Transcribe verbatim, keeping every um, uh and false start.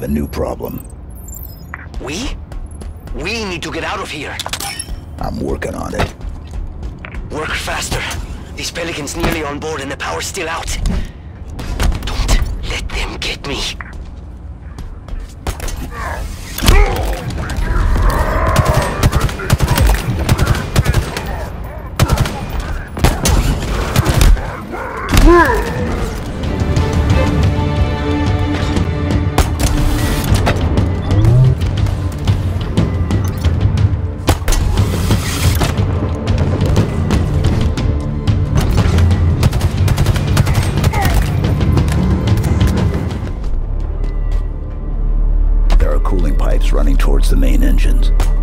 a new problem. We? We need to get out of here. I'm working on it. Work faster. These Pelicans nearly on board and the power's still out. Don't let them get me. There are cooling pipes running towards the main engines.